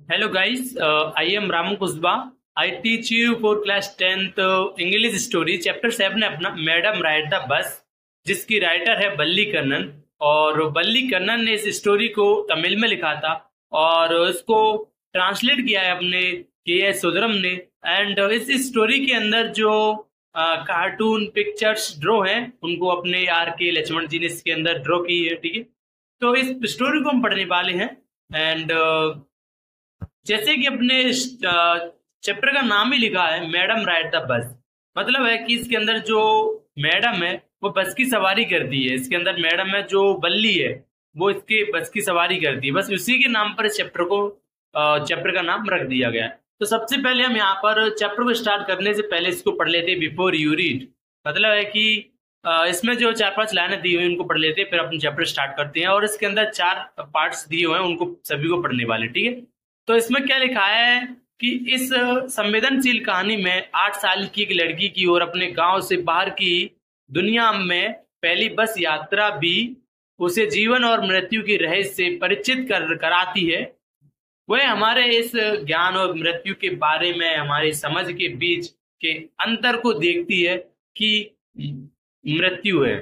Hello guys, I am Ramu Kusba. I teach you for class 10th English story chapter 7 है अपना madam ride the bus, जिसकी writer है बल्ली कन्नन। और बल्ली कन्नन ने इस स्टोरी को तमिल में लिखा था और इसको ट्रांसलेट किया है अपने के.एस. सुंदरम ने। एंड इस स्टोरी के अंदर जो कार्टून पिक्चर्स ड्रॉ हैं उनको अपने R.K. लक्ष्मण जी ने इसके अंदर ड्रॉ की है। ठीक है, तो इस स्टोरी को हम पढ़ने वाले हैं। एंड जैसे कि अपने चैप्टर का नाम ही लिखा है मैडम राइड द बस, मतलब है कि इसके अंदर जो मैडम है वो बस की सवारी करती है। इसके अंदर मैडम है जो बल्ली है वो इसके बस की सवारी करती है, बस उसी के नाम पर इस चैप्टर का नाम रख दिया गया है। तो सबसे पहले हम यहाँ पर चैप्टर को स्टार्ट करने से पहले इसको पढ़ लेते हैं बिफोर यू रीड। मतलब है कि इसमें जो 4-5 लाइनें दी हुई उनको पढ़ लेते हैं, फिर अपन चैप्टर स्टार्ट करते हैं। और इसके अंदर 4 पार्ट्स दिए हुए हैं, उनको सभी को पढ़ने वाले। ठीक है, तो इसमें क्या लिखा है कि इस संवेदनशील कहानी में 8 साल की एक लड़की की और अपने गांव से बाहर की दुनिया में पहली बस यात्रा भी उसे जीवन और मृत्यु की रहस्य से परिचित कराती है। वह हमारे इस ज्ञान और मृत्यु के बारे में हमारी समझ के बीच के अंतर को देखती है कि मृत्यु है।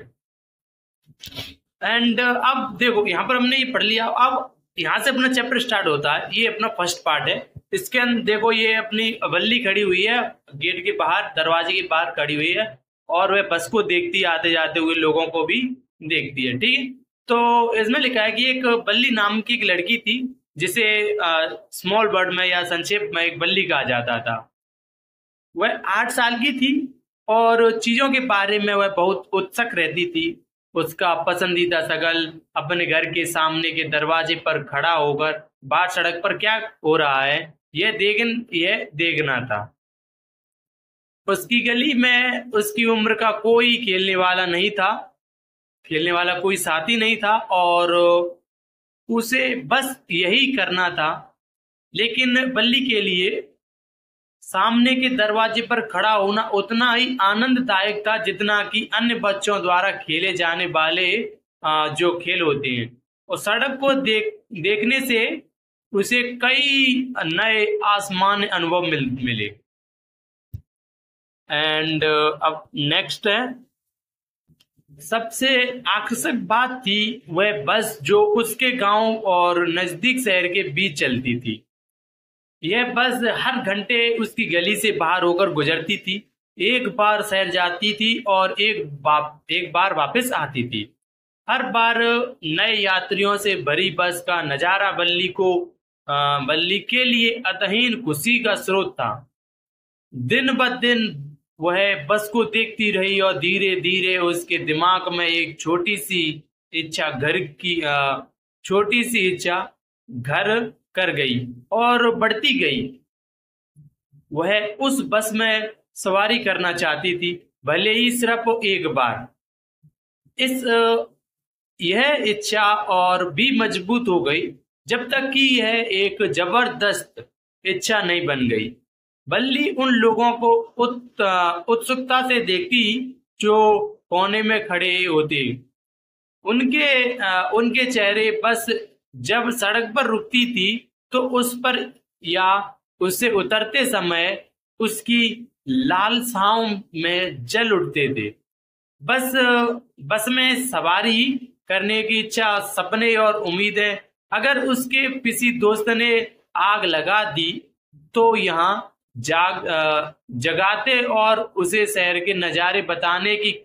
एंड अब देखो यहाँ पर हमने ये पढ़ लिया, अब यहाँ से अपना चैप्टर स्टार्ट होता है। ये अपना फर्स्ट पार्ट है। इसके अंदर देखो ये अपनी बल्ली खड़ी हुई है गेट के बाहर, दरवाजे के बाहर खड़ी हुई है और वह बस को देखती है, आते जाते हुए लोगों को भी देखती है। ठीक है, तो इसमें लिखा है कि एक बल्ली नाम की एक लड़की थी जिसे स्मॉल वर्ड में या संक्षेप में एक बल्ली कहा जाता था। वह 8 साल की थी और चीजों के बारे में वह बहुत उत्सुक रहती थी। उसका पसंदीदा शगल अपने घर के सामने के दरवाजे पर खड़ा होकर बाहर सड़क पर क्या हो रहा है यह देखना था। उसकी गली में उसकी उम्र का कोई खेलने वाला कोई साथी नहीं था और उसे बस यही करना था। लेकिन बल्ली के लिए सामने के दरवाजे पर खड़ा होना उतना ही आनंददायक था जितना कि अन्य बच्चों द्वारा खेले जाने वाले जो खेल होते हैं। और सड़क को देखने से उसे कई नए आसमान अनुभव मिले। एंड अब नेक्स्ट है, सबसे आकर्षक बात थी वह बस जो उसके गांव और नजदीक शहर के बीच चलती थी। यह बस हर घंटे उसकी गली से बाहर होकर गुजरती थी, एक बार शहर जाती थी और एक बार वापस आती थी। हर बार नए यात्रियों से भरी बस का नजारा बल्ली के लिए अतहीन खुशी का स्रोत था। दिन ब दिन वह बस को देखती रही और धीरे धीरे उसके दिमाग में एक छोटी सी इच्छा घर कर गई और बढ़ती गई। वह उस बस में सवारी करना चाहती थी, भले ही सिर्फ एक बार। यह इच्छा और भी मजबूत हो गई जब तक कि यह एक जबरदस्त इच्छा नहीं बन गई। बल्ली उन लोगों को उत्सुकता से देखती जो कोने में खड़े होते। उनके चेहरे बस जब सड़क पर रुकती थी तो उस पर या उससे उतरते समय उसकी लालसाओं में जल उठते थे। बस में सवारी करने की इच्छा, सपने और उम्मीदें। अगर उसके किसी दोस्त ने आग लगा दी तो यहाँ जगाते और उसे शहर के नजारे बताने की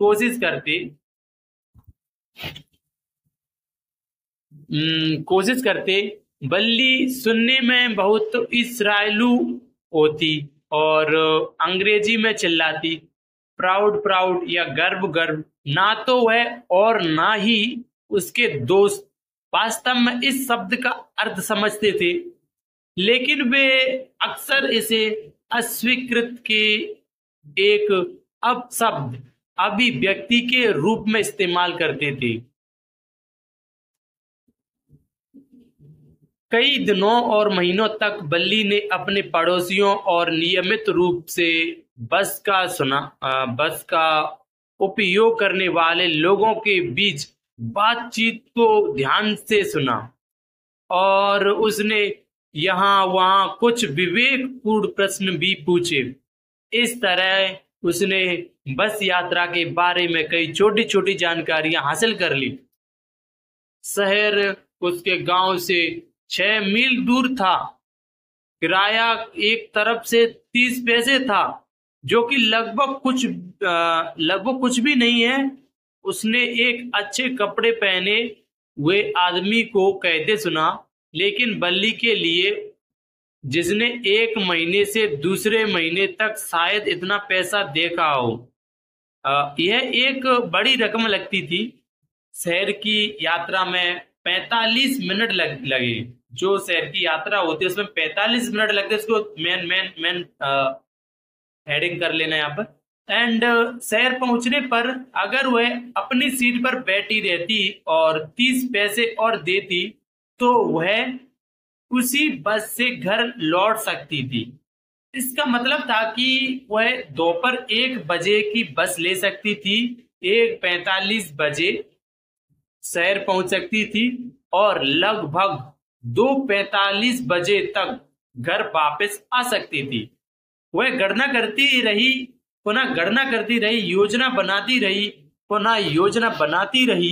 कोशिश करते। बल्ली सुनने में बहुत इसराइलू होती और अंग्रेजी में चिल्लाती, प्राउड या गर्व। ना तो वह और ना ही उसके दोस्त वास्तव में इस शब्द का अर्थ समझते थे, लेकिन वे अक्सर इसे अस्वीकृत के एक अपशब्द अभिव्यक्ति के रूप में इस्तेमाल करते थे। कई दिनों और महीनों तक बल्ली ने अपने पड़ोसियों और नियमित रूप से बस का उपयोग करने वाले लोगों के बीच बातचीत को ध्यान से सुना और उसने यहाँ वहाँ कुछ विवेकपूर्ण प्रश्न भी पूछे। इस तरह उसने बस यात्रा के बारे में कई छोटी छोटी जानकारियां हासिल कर ली। शहर उसके गांव से 6 मील दूर था। किराया एक तरफ से 30 पैसे था, जो कि लगभग कुछ भी नहीं है। उसने एक अच्छे कपड़े पहने हुए आदमी को कहते सुना, लेकिन बल्ली के लिए, जिसने 1 महीने से दूसरे महीने तक शायद इतना पैसा देखा हो, यह एक बड़ी रकम लगती थी। शहर की यात्रा में 45 मिनट लगे। जो शहर की यात्रा होती है उसमें 45 मिनट लगते हैं। इसको मेन मेन मेन हेडिंग कर लेना यहाँ पर। एंड शहर पहुंचने पर अगर वह अपनी सीट पर बैठी रहती और 30 पैसे और देती तो वह उसी बस से घर लौट सकती थी। इसका मतलब था कि वह दोपहर 1 बजे की बस ले सकती थी, 1:45 बजे शहर पहुंच सकती थी और लगभग 2:45 बजे तक घर वापस आ सकती थी। वह गणना करती रही, पुनः गणना करती रही, योजना बनाती रही, पुनः योजना बनाती रही।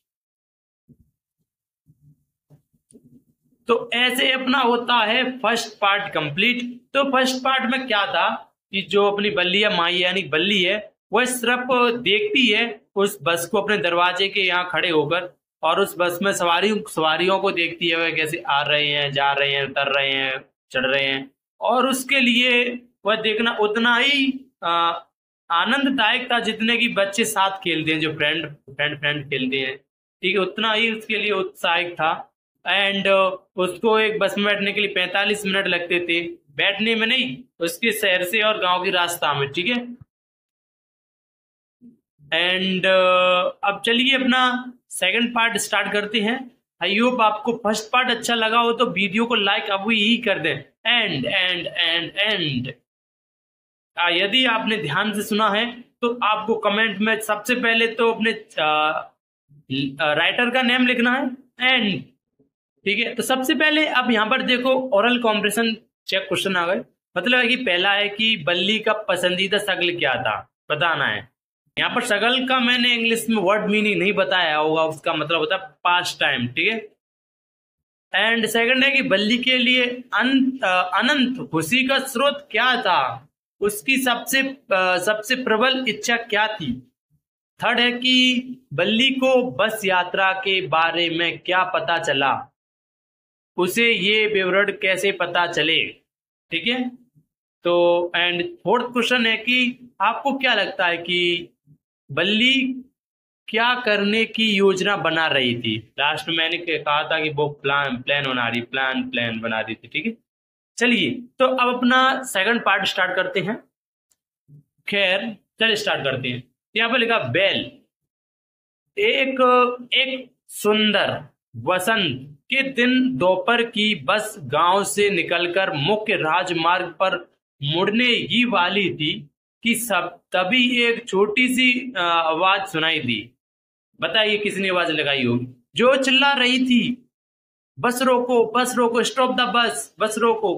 तो ऐसे अपना होता है फर्स्ट पार्ट कंप्लीट। तो फर्स्ट पार्ट में क्या था कि जो अपनी बल्ली या माई यानी बल्ली है, वह सिर्फ देखती है उस बस को अपने दरवाजे के यहाँ खड़े होकर, और उस बस में सवारियों को देखती है, वह कैसे आ रहे हैं, जा रहे हैं, उतर रहे हैं, चढ़ रहे हैं। और उसके लिए वह देखना उतना ही आनंददायक था जितने कि बच्चे साथ खेलते हैं, जो फ्रेंड खेलते हैं, ठीक है, उतना ही उसके लिए उत्साहित था। एंड उसको एक बस में बैठने के लिए 45 मिनट लगते थे, बैठने में नहीं, उसके शहर से और गांव की रास्ता में, ठीक है। एंड अब चलिए अपना सेकंड पार्ट स्टार्ट करते हैं। आई होप आपको फर्स्ट पार्ट अच्छा लगा हो तो वीडियो को लाइक अभी ही कर दें। एंड एंड एंड एंड यदि आपने ध्यान से सुना है तो आपको कमेंट में सबसे पहले तो अपने राइटर का नेम लिखना है, एंड ठीक है। तो सबसे पहले अब यहाँ पर देखो ओरल कॉम्प्रेशन चेक क्वेश्चन आ गए। मतलब है कि पहला है कि बल्ली का पसंदीदा शक्ल क्या था, बताना है। यहाँ पर शक्ल का मैंने इंग्लिश में वर्ड मीनिंग नहीं बताया होगा, उसका मतलब होता है पास्ट टाइम, ठीक है। एंड सेकंड है कि बल्ली के लिए अनंत खुशी का स्रोत क्या था, उसकी सबसे प्रबल इच्छा क्या थी। थर्ड है कि बल्ली को बस यात्रा के बारे में क्या पता चला, उसे ये विवरण कैसे पता चले, ठीक है। तो एंड फोर्थ क्वेश्चन है कि आपको क्या लगता है कि बल्ली क्या करने की योजना बना रही थी। लास्ट में मैंने कहा था कि वो प्लान बना रही थी, ठीक है। चलिए तो अब अपना सेकंड पार्ट स्टार्ट करते हैं। खैर चलिए स्टार्ट करते हैं। यहाँ पर लिखा बेल। एक सुंदर वसंत के दिन दोपहर की बस गांव से निकलकर मुख्य राजमार्ग पर मुड़ने ही वाली थी कि तभी एक छोटी सी आवाज सुनाई दी। बताइए किसने आवाज लगाई होगी, जो चिल्ला रही थी, बस रोको, बस रोको, स्टॉप द बस, बस रोको,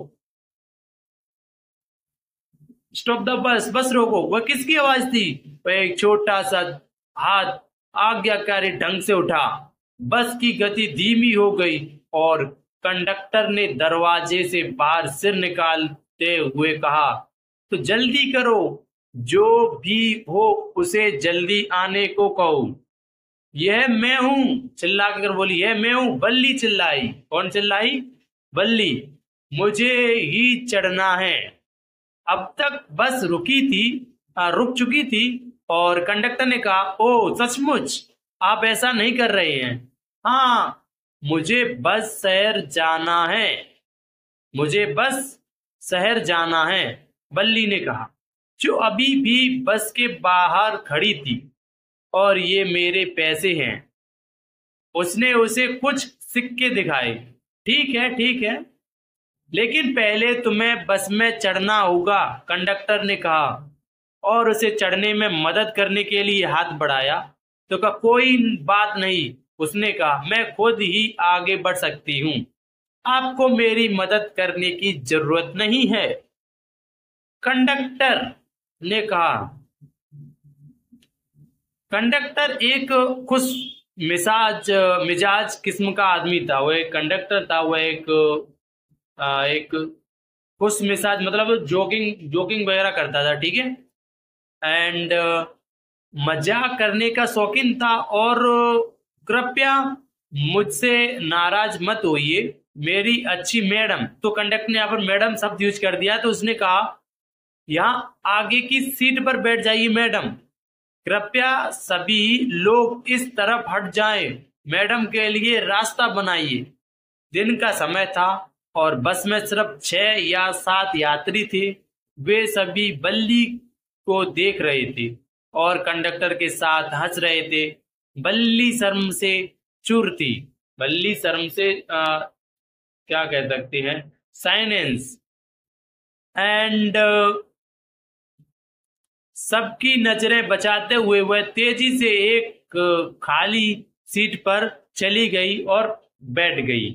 स्टॉप द बस, बस रोको। वह किसकी आवाज थी? वह एक छोटा सा हाथ आज्ञाकारी ढंग से उठा। बस की गति धीमी हो गई और कंडक्टर ने दरवाजे से बाहर सिर निकालते हुए कहा, तो जल्दी करो, जो भी हो उसे जल्दी आने को कहो। यह मैं हूं, चिल्ला कर बोली, यह मैं हूं। बल्ली चिल्लाई। कौन चिल्लाई? बल्ली। मुझे ही चढ़ना है। अब तक बस रुक चुकी थी और कंडक्टर ने कहा, ओ सचमुच आप ऐसा नहीं कर रहे हैं? हाँ, मुझे बस शहर जाना है, बल्ली ने कहा, जो अभी भी बस के बाहर खड़ी थी। और ये मेरे पैसे हैं। उसने उसे कुछ सिक्के दिखाए। ठीक है, लेकिन पहले तुम्हें बस में चढ़ना होगा, कंडक्टर ने कहा, और उसे चढ़ने में मदद करने के लिए हाथ बढ़ाया। तो कहा, कोई बात नहीं, उसने कहा, मैं खुद ही आगे बढ़ सकती हूँ। आपको मेरी मदद करने की जरूरत नहीं है, कंडक्टर ने कहा। कंडक्टर एक खुश मिजाज किस्म का आदमी था। वह एक कंडक्टर था। वह एक खुश मिजाज मतलब जोकिंग जोकिंग वगैरह करता था, ठीक है। एंड मजाक करने का शौकीन था। और कृपया मुझसे नाराज मत होइए मेरी अच्छी मैडम। तो कंडक्टर ने यहाँ पर मैडम शब्द यूज कर दिया, तो उसने कहा यहाँ आगे की सीट पर बैठ जाइए मैडम, कृपया सभी लोग इस तरफ हट जाएं, मैडम के लिए रास्ता बनाइए। दिन का समय था और बस में सिर्फ 6 या 7 यात्री थे। वे सभी बल्ली को देख रहे थे और कंडक्टर के साथ हंस रहे थे। बल्ली शर्म से चूर थी। बल्ली शर्म से क्या कह सकते हैं, साइलेंस। एंड सबकी नजरें बचाते हुए वह तेजी से एक खाली सीट पर चली गई और बैठ गई।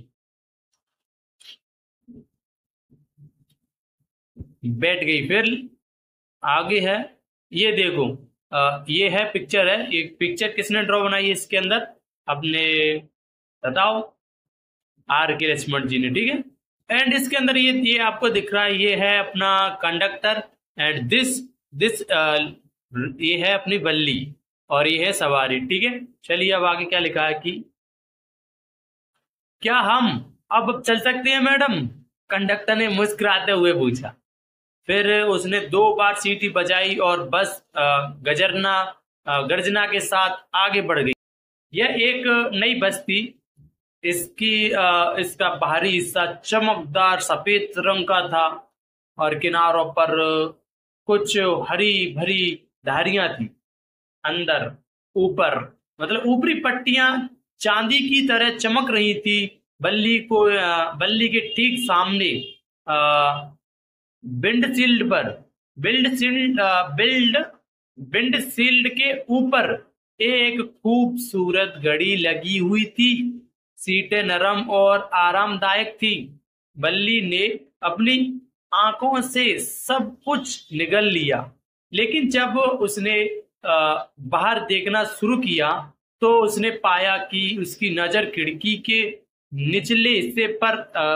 फिर आगे है, ये देखो, ये है पिक्चर है। एक पिक्चर किसने ड्रॉ बनाई है इसके अंदर, अपने बताओ, आर के लक्ष्मण जी ने, ठीक है। एंड इसके अंदर ये आपको दिख रहा है, ये है अपना कंडक्टर। एंड दिस ये है अपनी बल्ली और ये है सवारी, ठीक है। चलिए अब आगे क्या लिखा है कि क्या हम अब चल सकते हैं मैडम, कंडक्टर ने मुस्कुराते हुए पूछा। फिर उसने 2 बार सीटी बजाई और बस गर्जना के साथ आगे बढ़ गई। यह एक नई बस थी। इसका बाहरी हिस्सा चमकदार सफेद रंग का था और किनारों पर कुछ हरी भरी धारियां थी। अंदर ऊपर मतलब ऊपरी पट्टियां चांदी की तरह चमक रही थी। बल्ली के ठीक सामने विंडशील्ड के ऊपर एक खूबसूरत घड़ी लगी हुई थी। सीटें नरम और आरामदायक थी। बल्ली ने अपनी आंखों से सब कुछ निगल लिया, लेकिन जब उसने बाहर देखना शुरू किया तो उसने पाया कि उसकी नजर खिड़की के निचले हिस्से पर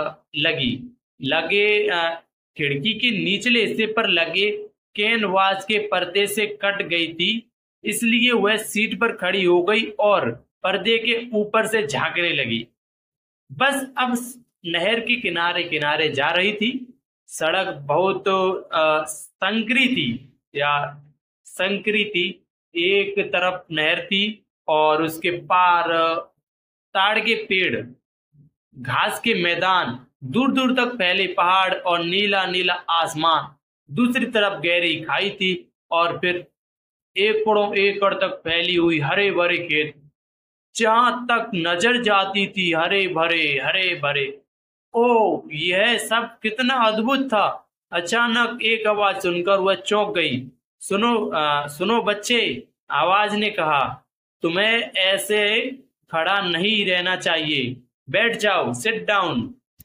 खिड़की के निचले हिस्से पर लगे कैनवास के पर्दे से कट गई थी। इसलिए वह सीट पर खड़ी हो गई और पर्दे के ऊपर से झांकने लगी। बस अब नहर के किनारे किनारे जा रही थी। सड़क बहुत संकरी थी। एक तरफ नहर थी और उसके पार ताड़ के पेड़, घास के मैदान, दूर दूर तक फैले पहाड़ और नीला नीला आसमान। दूसरी तरफ गहरी खाई थी और फिर एकड़ों एकड़ तक फैली हुई हरे भरे खेत, जहां तक नजर जाती थी हरे भरे। ओ, यह सब कितना अद्भुत था। अचानक एक आवाज सुनकर वह चौंक गई। सुनो बच्चे, आवाज ने कहा, तुम्हें ऐसे खड़ा नहीं रहना चाहिए, बैठ जाओ, सिट डाउन।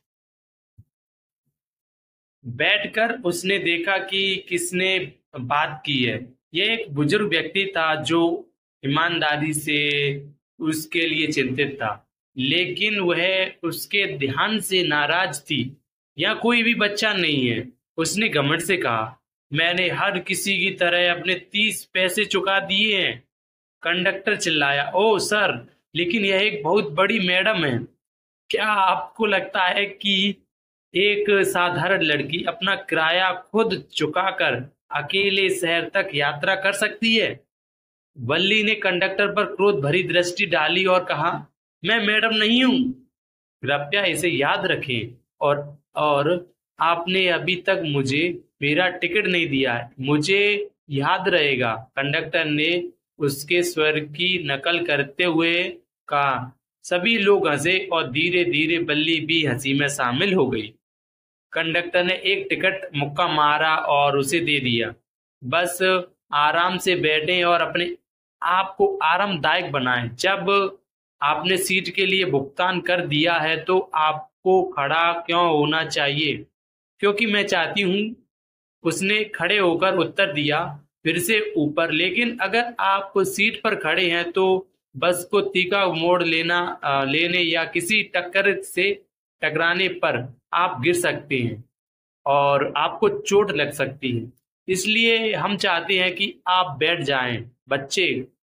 बैठकर उसने देखा कि किसने बात की है। यह एक बुजुर्ग व्यक्ति था जो ईमानदारी से उसके लिए चिंतित था, लेकिन वह उसके ध्यान से नाराज थी। यह कोई भी बच्चा नहीं है, उसने घमंड से कहा। मैंने हर किसी की तरह अपने 30 पैसे चुका दिए हैं। कंडक्टर चिल्लाया, ओह सर, लेकिन यह एक बहुत बड़ी मैडम है। क्या आपको लगता है कि एक साधारण लड़की अपना किराया खुद चुकाकर अकेले शहर तक यात्रा कर सकती है? बल्ली ने कंडक्टर पर क्रोध भरी दृष्टि डाली और कहा, मैं मैडम नहीं हूं, कृपया इसे याद रखें। और आपने अभी तक मुझे मेरा टिकट नहीं दिया है, मुझे याद रहेगा। कंडक्टर ने उसके स्वर की नकल करते हुए कहा। सभी लोग हंसे और धीरे धीरे बल्ली भी हंसी में शामिल हो गई। कंडक्टर ने एक टिकट मुक्का मारा और उसे दे दिया। बस आराम से बैठें और अपने आप को आरामदायक बनाएं। जब आपने सीट के लिए भुगतान कर दिया है तो आप को खड़ा क्यों होना चाहिए? क्योंकि मैं चाहती हूँ। उसने खड़े होकर उत्तर दिया, फिर से ऊपर। लेकिन अगर आप सीट पर खड़े हैं तो बस को तीखा मोड़ लेने या किसी टक्कर से टकराने पर आप गिर सकते हैं और आपको चोट लग सकती है। इसलिए हम चाहते हैं कि आप बैठ जाएं। बच्चे,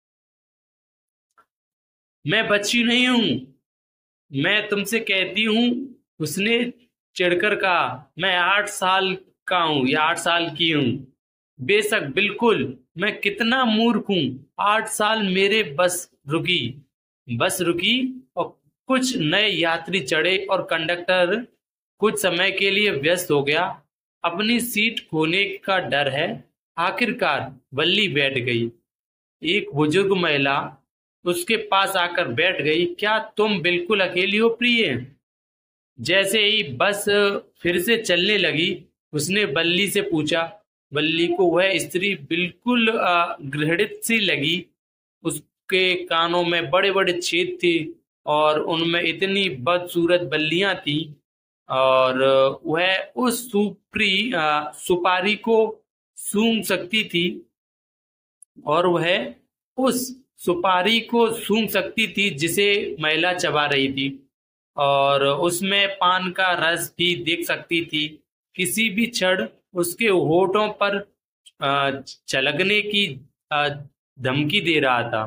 मैं बच्ची नहीं हूं, मैं तुमसे कहती हूँ, उसने चिढ़कर कहा। मैं 8 साल का हूँ या 8 साल की हूँ। बेशक, बिल्कुल। मैं कितना मूर्ख हूँ। 8 साल मेरे बस रुकी और कुछ नए यात्री चढ़े और कंडक्टर कुछ समय के लिए व्यस्त हो गया। अपनी सीट खोने का डर है। आखिरकार बल्ली बैठ गई। एक बुजुर्ग महिला उसके पास आकर बैठ गई। क्या तुम बिल्कुल अकेली हो प्रिय? जैसे ही बस फिर से चलने लगी, उसने बल्ली से पूछा। बल्ली को वह स्त्री बिल्कुल घृणित सी लगी। उसके कानों में बड़े बड़े छेद थे और उनमें इतनी बदसूरत बल्लियां थी। और वह उस सुपारी को सूंघ सकती थी और वह उस सुपारी को सूंघ सकती थी जिसे महिला चबा रही थी, और उसमें पान का रस भी देख सकती थी। किसी भी क्षण उसके होठों पर छलकने की अ, धमकी दे रहा था।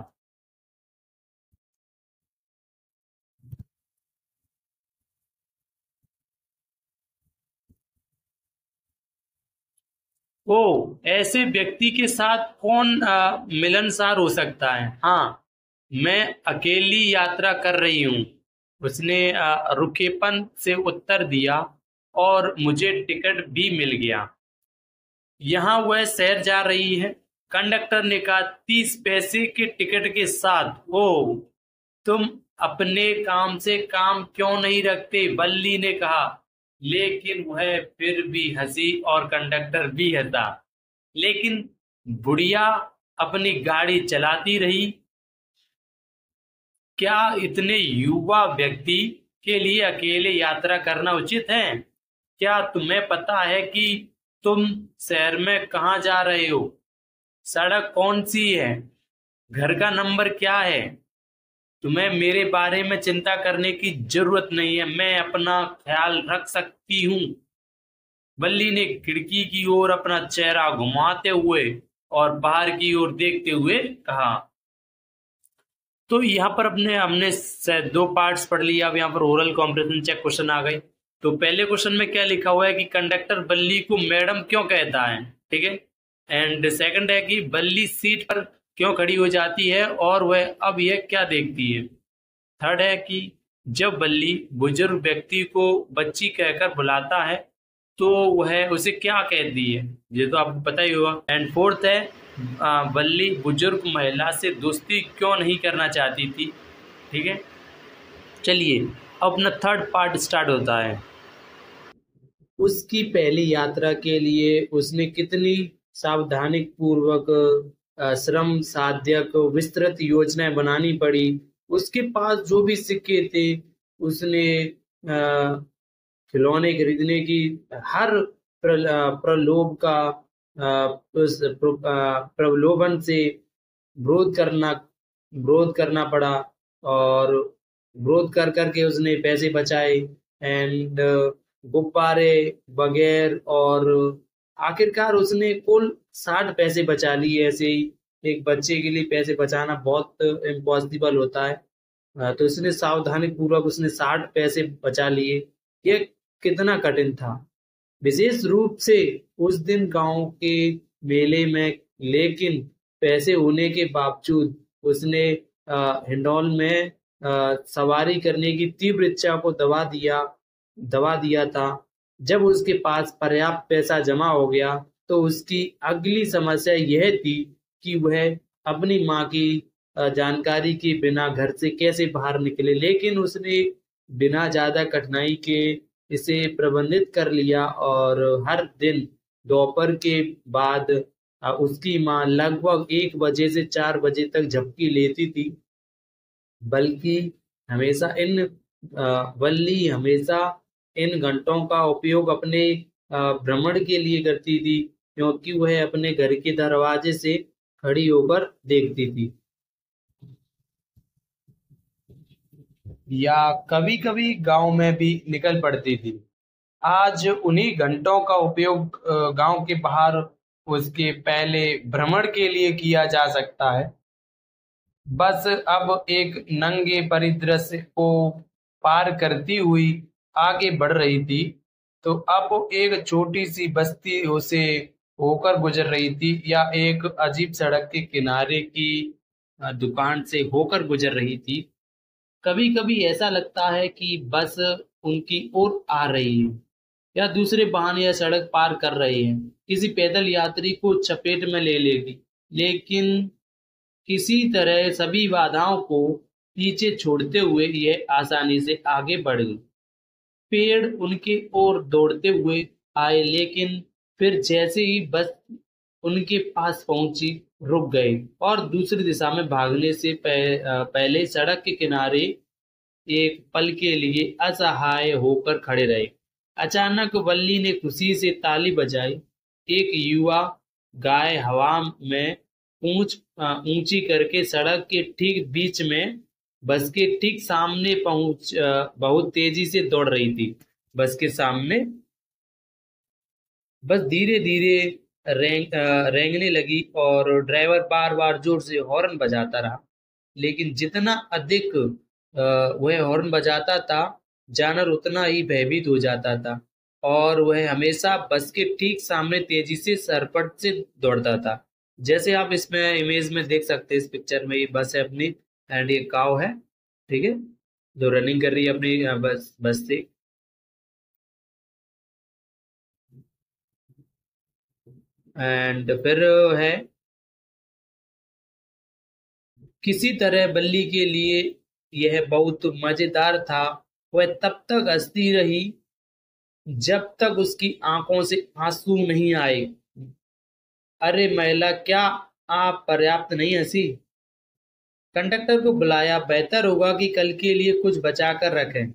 ओ, ऐसे व्यक्ति के साथ कौन मिलनसार हो सकता है? हाँ, मैं अकेली यात्रा कर रही हूँ, उसने रुखेपन से उत्तर दिया, और मुझे टिकट भी मिल गया। यहाँ वह शहर जा रही है, कंडक्टर ने कहा। 30 पैसे के टिकट के साथ? ओ, तुम अपने काम से काम क्यों नहीं रखते? बल्ली ने कहा। लेकिन वह फिर भी हंसी और कंडक्टर भी हंसा। लेकिन बुढ़िया अपनी गाड़ी चलाती रही। क्या इतने युवा व्यक्ति के लिए अकेले यात्रा करना उचित है? क्या तुम्हें पता है कि तुम शहर में कहाँ जा रहे हो? सड़क कौन सी है? घर का नंबर क्या है? तुम्हें मेरे बारे में चिंता करने की जरूरत नहीं है, मैं अपना ख्याल रख सकती हूँ। बल्ली ने खिड़की की ओर अपना चेहरा घुमाते हुए और बाहर की ओर देखते हुए कहा। तो यहाँ पर अपने हमने दो पार्ट्स पढ़ लिया। अब यहाँ पर ओरल कॉम्प्रिहेंशन चेक क्वेश्चन आ गए। तो पहले क्वेश्चन में क्या लिखा हुआ है कि कंडक्टर बल्ली को मैडम क्यों कहता है, ठीक है। एंड सेकंड है कि बल्ली सीट पर क्यों खड़ी हो जाती है और वह अब यह क्या देखती है। थर्ड है कि जब बल्ली बुजुर्ग व्यक्ति को बच्ची कहकर बुलाता है तो वह उसे क्या कहती है, ये तो आपको पता ही होगा। एंड फोर्थ है बल्ली बुजुर्ग महिला से दोस्ती क्यों नहीं करना चाहती थी, ठीक है। चलिए, अब अपना थर्ड पार्ट स्टार्ट होता है। उसकी पहली यात्रा के लिए उसने कितनी सावधानी पूर्वक श्रम साध्यक विस्तृत योजनाएं बनानी पड़ी। उसके पास जो भी सिक्के थे, उसने खिलौने खरीदने की हर प्रलोभ का उस प्रलोभन से विरोध करना विरोध करना पड़ा, और विरोध कर करके उसने पैसे बचाए। एंड गुब्बारे वगैरह, और आखिरकार उसने कुल 60 पैसे बचा लिए। ऐसे ही एक बच्चे के लिए पैसे बचाना बहुत इम्पॉसिबल होता है। तो उसने सावधानी पूर्वक उसने 60 पैसे बचा लिए। ये कितना कठिन था, विशेष रूप से उस दिन गांव के मेले में। लेकिन पैसे होने के बावजूद उसने हिंडौल में सवारी करने की तीव्र इच्छा को दबा दिया था। जब उसके पास पर्याप्त पैसा जमा हो गया तो उसकी अगली समस्या यह थी कि वह अपनी माँ की जानकारी के बिना घर से कैसे बाहर निकले। लेकिन उसने बिना ज्यादा कठिनाई के इसे प्रबंधित कर लिया, और हर दिन दोपहर के बाद उसकी माँ लगभग 1 बजे से 4 बजे तक झपकी लेती थी। बल्कि हमेशा इन वल्ली हमेशा इन घंटों का उपयोग अपने भ्रमण के लिए करती थी, क्योंकि वह अपने घर के दरवाजे से खड़ी होकर देखती थी, या कभी कभी गांव में भी निकल पड़ती थी। आज उन्हीं घंटों का उपयोग गांव के बाहर उसके पहले भ्रमण के लिए किया जा सकता है। बस अब एक नंगे परिदृश्य को पार करती हुई आगे बढ़ रही थी। तो अब एक छोटी सी बस्ती उसे होकर गुजर रही थी, या एक अजीब सड़क के किनारे की दुकान से होकर गुजर रही थी। कभी कभी ऐसा लगता है कि बस उनकी ओर आ रही है, या दूसरे वाहन या सड़क पार कर रहे हैं, किसी पैदल यात्री को चपेट में ले लेगी। लेकिन किसी तरह सभी बाधाओं को पीछे छोड़ते हुए यह आसानी से आगे बढ़ गई। पेड़ उनके ओर दौड़ते हुए आए, लेकिन फिर जैसे ही बस उनके पास पहुंची रुक गए और दूसरी दिशा में भागने से पहले सड़क के किनारे एक पल के लिए असहाय होकर खड़े रहे। अचानक वल्ली ने खुशी से ताली बजाई। एक युवा गाय हवा में पूंछ ऊंची करके सड़क के ठीक बीच में बस के ठीक सामने बहुत तेजी से दौड़ रही थी। बस के सामने बस धीरे धीरे रेंगने लगी और ड्राइवर बार बार जोर से हॉर्न बजाता रहा। लेकिन जितना अधिक वह हॉर्न बजाता था, जानवर उतना ही भयभीत हो जाता था, और वह हमेशा बस के ठीक सामने तेजी से सरपट से दौड़ता था। जैसे आप इसमें इमेज में देख सकते हैं, इस पिक्चर में ये बस है अपनी, एंड ये काव है, ठीक है, जो रनिंग कर रही है अपनी बस से। एंड फिर है, किसी तरह बल्ली के लिए यह बहुत मजेदार था। वह तब तक हंसती रही जब तक उसकी आंखों से आंसू नहीं आए। अरे महिला, क्या आप पर्याप्त नहीं हंसी? कंडक्टर को बुलाया, बेहतर होगा कि कल के लिए कुछ बचा कर रखें।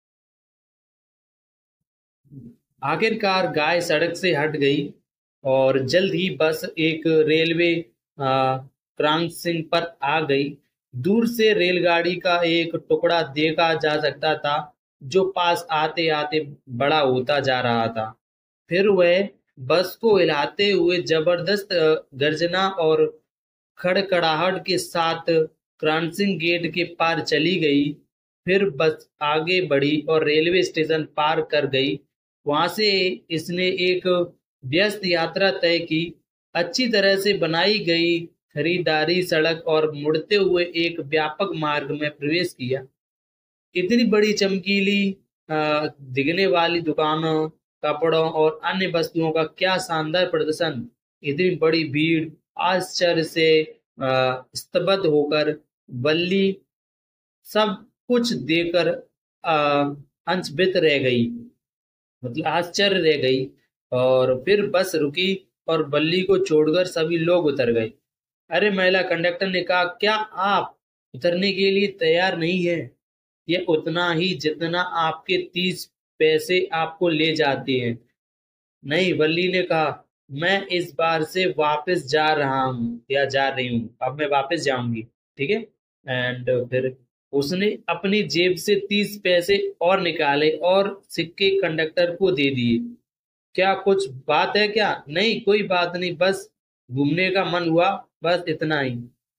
आखिरकार गाय सड़क से हट गई और जल्द ही बस एक रेलवे क्रॉसिंग पर आ गई। दूर से रेलगाड़ी का एक टुकड़ा देखा जा सकता था, जो पास आते आते बड़ा होता जा रहा था। फिर वह बस को हिलाते हुए जबरदस्त गर्जना और खड़खड़ाहट के साथ क्रॉसिंग गेट के पार चली गई। फिर बस आगे बढ़ी और रेलवे स्टेशन पार कर गई। वहां से इसने एक व्यस्त यात्रा तय की, अच्छी तरह से बनाई गई खरीदारी सड़क और मुड़ते हुए एक व्यापक मार्ग में प्रवेश किया। इतनी बड़ी चमकीली दिखने वाली दुकानों, कपड़ों और अन्य वस्तुओं का क्या शानदार प्रदर्शन! इतनी बड़ी भीड़! आश्चर्य से स्तब्ध होकर बल्ली सब कुछ देकर अंशवित रह गई, मतलब आश्चर्य रह गई। और फिर बस रुकी और बल्ली को छोड़कर सभी लोग उतर गए। अरे महिला, कंडक्टर ने कहा, क्या आप उतरने के लिए तैयार नहीं है? यह उतना ही जितना आपके 30 पैसे आपको ले जाते हैं। नहीं, बल्ली ने कहा, मैं इस बार से वापस जा रहा हूँ या जा रही हूँ, अब मैं वापस जाऊंगी, ठीक है। एंड फिर उसने अपनी जेब से 30 पैसे और निकाले और सिक्के कंडक्टर को दे दिए। क्या कुछ बात है क्या? नहीं, कोई बात नहीं, बस घूमने का मन हुआ, बस इतना ही।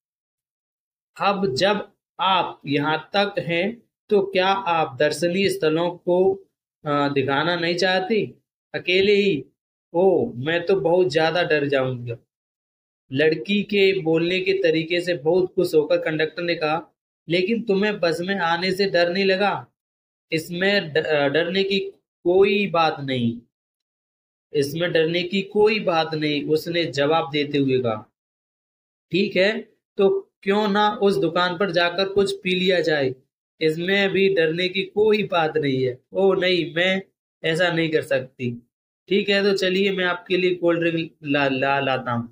अब जब आप यहाँ तक हैं, तो क्या आप दर्शनीय स्थलों को दिखाना नहीं चाहती? अकेले ही? ओह, मैं तो बहुत ज्यादा डर जाऊंगा। लड़की के बोलने के तरीके से बहुत खुश होकर कंडक्टर ने कहा, लेकिन तुम्हें बस में आने से डर नहीं लगा? इसमें डरने की कोई बात नहीं, इसमें डरने की कोई बात नहीं, उसने जवाब देते हुए कहा। ठीक है, तो क्यों ना उस दुकान पर जाकर कुछ पी लिया जाए, इसमें भी डरने की कोई बात नहीं है। ओ नहीं, मैं ऐसा नहीं कर सकती। ठीक है, तो चलिए मैं आपके लिए कोल्ड ड्रिंक लाता हूँ।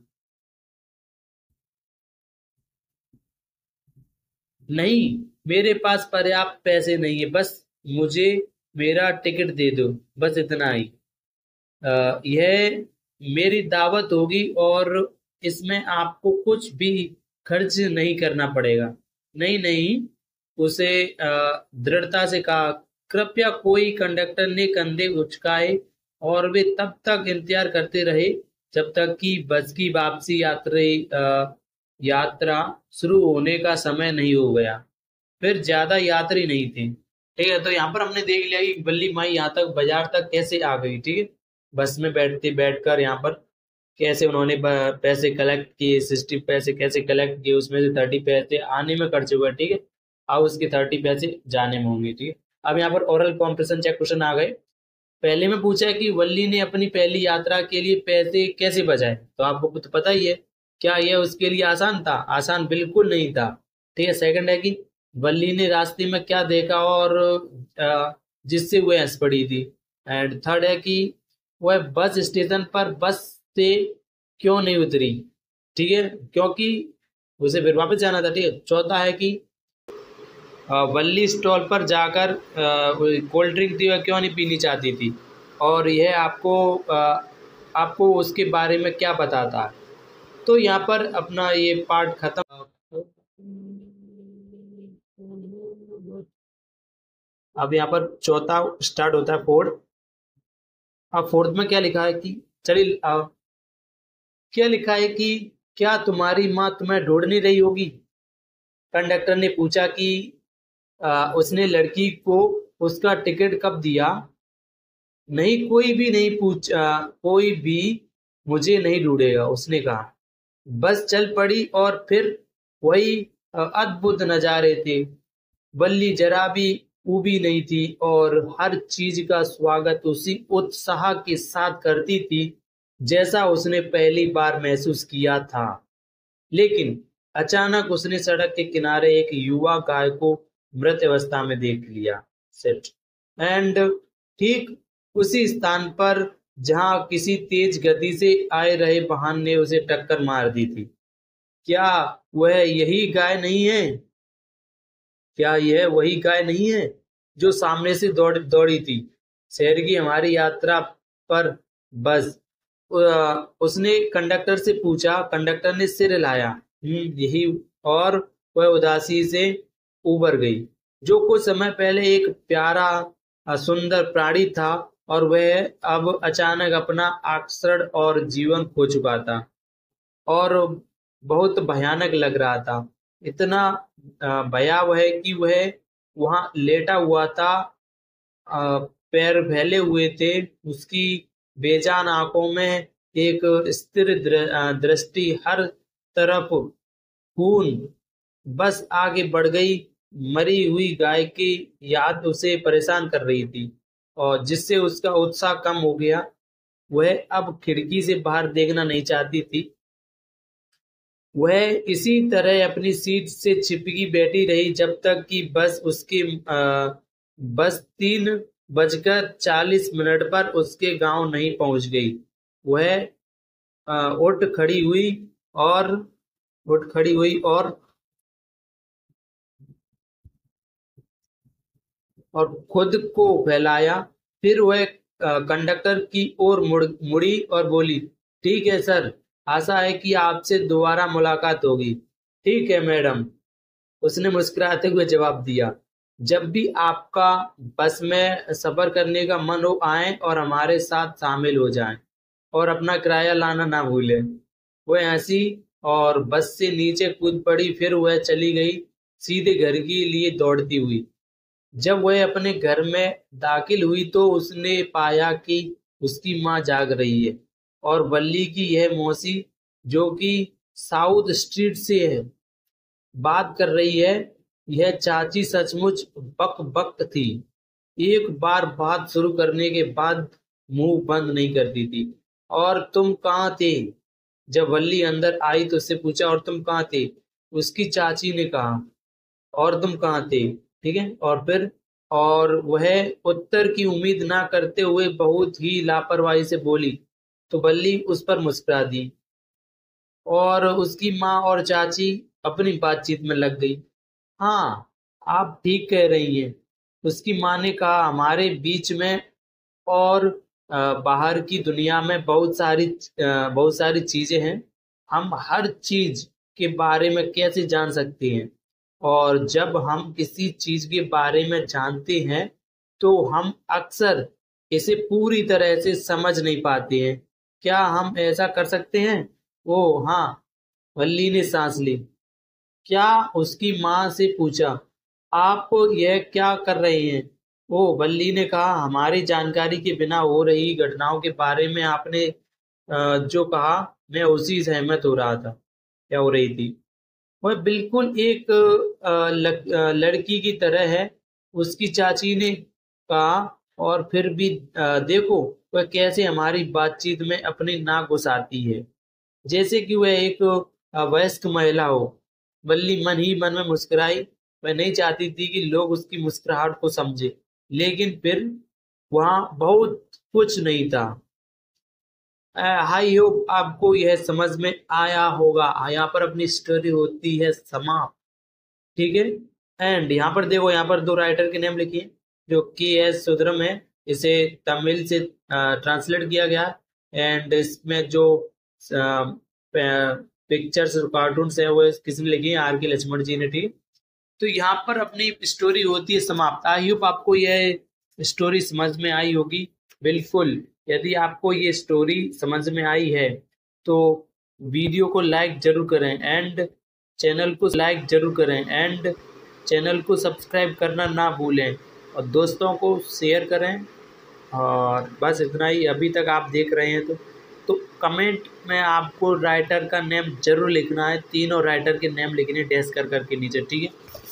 नहीं, मेरे पास पर्याप्त पैसे नहीं है, बस मुझे मेरा टिकट दे दो, बस इतना ही। यह मेरी दावत होगी और इसमें आपको कुछ भी खर्च नहीं करना पड़ेगा। नहीं नहीं, उसे दृढ़ता से कहा। कृपया, कोई कंडक्टर ने कंधे उचकाए और वे तब तक इंतजार करते रहे जब तक कि बस की वापसी यात्रा शुरू होने का समय नहीं हो गया। फिर ज्यादा यात्री नहीं थे। ठीक है, तो यहाँ पर हमने देख लिया कि बल्ली माई यहाँ तक बाजार तक कैसे आ गई। ठीक है, बस में बैठकर यहाँ पर कैसे उन्होंने पैसे कलेक्ट किए, 60 पैसे कैसे कलेक्ट किए, उसमें से 30 पैसे आने में खर्च हुए। ठीक है, अब उसके 30 पैसे जाने में होंगे। ठीक है, अब यहाँ पर ओरल कॉम्पिटिशन चेक क्वेश्चन आ गए। पहले में पूछा है कि वल्ली ने अपनी पहली यात्रा के लिए पैसे कैसे बचाए, तो आपको तो पता ही है। क्या यह उसके लिए आसान था? आसान बिल्कुल नहीं था। ठीक है, सेकंड है कि वल्ली ने रास्ते में क्या देखा और जिससे वह हंस पड़ी थी। एंड थर्ड है कि वह बस स्टेशन पर बस से क्यों नहीं उतरी। ठीक है, क्योंकि उसे फिर वापस जाना था। ठीक है, चौथा है कि वल्ली स्टॉल पर जाकर कोल्ड ड्रिंक थी वह क्यों नहीं पीनी चाहती थी, और यह आपको उसके बारे में क्या बताता है। तो यहाँ पर अपना ये पार्ट खत्म। अब यहाँ पर चौथा स्टार्ट होता है, फोर्थ। अब फोर्थ में क्या लिखा है कि चलिए क्या लिखा है कि क्या तुम्हारी माँ तुम्हें ढूंढ नहीं रही होगी? कंडक्टर ने पूछा कि उसने लड़की को उसका टिकट कब दिया? नहीं, कोई भी मुझे नहीं ढूंढेगा, उसने कहा। बस चल पड़ी और फिर वही अद्भुत नजारे थे। बल्ली जरा भी ऊबी नहीं थी और हर चीज का स्वागत उसी उत्साह के साथ करती थी जैसा उसने पहली बार महसूस किया था। लेकिन अचानक उसने सड़क के किनारे एक युवा गाय को मृत अवस्था में देख लिया। सेट एंड ठीक उसी स्थान पर जहां किसी तेज गति से आए रहे वाहन ने उसे टक्कर मार दी थी। क्या वह यही गाय नहीं है? क्या यह वही गाय नहीं है जो सामने से दौड़ी थी शहर की हमारी यात्रा पर? बस उसने कंडक्टर से पूछा। कंडक्टर ने सिर हिलाया। यही। और वह उदासी से उबर गई। जो कुछ समय पहले एक प्यारा सुंदर प्राणी था और वह अब अचानक अपना आकर्षण और जीवन खो चुका था और बहुत भयानक लग रहा था। इतना भयावह है कि वह वहां लेटा हुआ था, पैर फैले हुए थे, उसकी बेजान आंखों में एक स्थिर दृष्टि, हर तरफ खून। बस आगे बढ़ गई। मरी हुई गाय की याद उसे परेशान कर रही थी और जिससे उसका उत्साह कम हो गया। वह अब खिड़की से बाहर देखना नहीं चाहती थी। वह इसी तरह अपनी सीट से चिपकी बैठी रही जब तक कि बस 3:40 पर उसके गांव नहीं पहुंच गई। वह उठ खड़ी हुई और उठ खड़ी हुई और खुद को फैलाया। फिर वह कंडक्टर की ओर मुड़ी और बोली, ठीक है सर, आशा है कि आपसे दोबारा मुलाकात होगी। ठीक है मैडम, उसने मुस्कुराते हुए जवाब दिया। जब भी आपका बस में सफर करने का मन हो, आए और हमारे साथ शामिल हो जाएं और अपना किराया लाना ना भूलें। वह हंसी और बस से नीचे कूद पड़ी। फिर वह चली गई, सीधे घर के लिए दौड़ती हुई। जब वह अपने घर में दाखिल हुई तो उसने पाया कि उसकी माँ जाग रही है और बल्ली की यह मौसी, जो कि साउथ स्ट्रीट से है, बात कर रही है। यह चाची सचमुच बक थी। एक बार बात शुरू करने के बाद मुंह बंद नहीं करती थी। और तुम कहाँ थे? जब वल्ली अंदर आई तो उससे पूछा, और तुम कहाँ थे? उसकी चाची ने कहा, और तुम कहाँ थे? ठीक है, और फिर और वह उत्तर की उम्मीद ना करते हुए बहुत ही लापरवाही से बोली तो बल्ली उस पर मुस्कुरा दी और उसकी माँ और चाची अपनी बातचीत में लग गई। हाँ, आप ठीक कह रही हैं, उसकी माँ ने कहा हमारे बीच में और बाहर की दुनिया में बहुत सारी चीजें हैं, हम हर चीज के बारे में कैसे जान सकते हैं। और जब हम किसी चीज के बारे में जानते हैं तो हम अक्सर इसे पूरी तरह से समझ नहीं पाते हैं। क्या हम ऐसा कर सकते हैं? ओ हाँ, वल्ली ने सांस ली। क्या उसकी माँ से पूछा, आप यह क्या कर रहे हैं? ओ वल्ली ने कहा, हमारी जानकारी के बिना हो रही घटनाओं के बारे में आपने जो कहा, मैं उसी सहमत हो रहा था। क्या हो रही थी? वह बिल्कुल एक लड़की की तरह है, उसकी चाची ने कहा। और फिर भी देखो वह कैसे हमारी बातचीत में अपनी नाक घुसाती है, जैसे कि वह एक वयस्क महिला हो। बल्ली मन ही मन में मुस्कुराई। वह नहीं चाहती थी कि लोग उसकी मुस्कुराहट को समझे, लेकिन फिर वहां बहुत कुछ नहीं था। आई होप आपको यह समझ में आया होगा। यहाँ पर अपनी स्टोरी होती है समाप्त। ठीक है। एंड यहाँ पर देखो, यहाँ पर दो राइटर के नेम लिखिए। जो के.एस. सुंदरम है, इसे तमिल से ट्रांसलेट किया गया। एंड इसमें जो पिक्चर्स और कार्टून्स है वो किसने लिखी है? आर के लक्ष्मण जी ने। ठीक। तो यहाँ पर अपनी स्टोरी होती है समाप्त। आई होप आपको यह स्टोरी समझ में आई होगी। बिल्कुल, यदि आपको ये स्टोरी समझ में आई है तो वीडियो को लाइक जरूर करें एंड चैनल को सब्सक्राइब करना ना भूलें और दोस्तों को शेयर करें। और बस इतना ही। अभी तक आप देख रहे हैं तो कमेंट में आपको राइटर का नेम जरूर लिखना है। तीनों राइटर के नेम लिखने डैश कर करके नीचे। ठीक है।